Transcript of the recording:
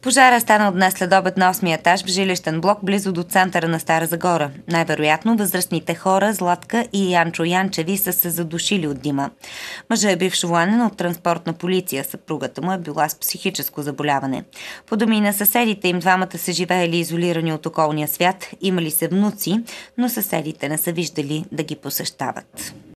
Пожара стана днес следобед на 8-ми етаж в жилищен блок близо до центъра на Стара Загора. Най-вероятно възрастните хора Златка и Янчо Янчеви са се задушили от дима. Мъжът е бивш военен от транспортна полиция. Съпругата му е била с психическо заболяване. По думи на съседите им, двамата са живеели изолирани от околния свят, имали се внуци, но съседите не са виждали да ги посещават.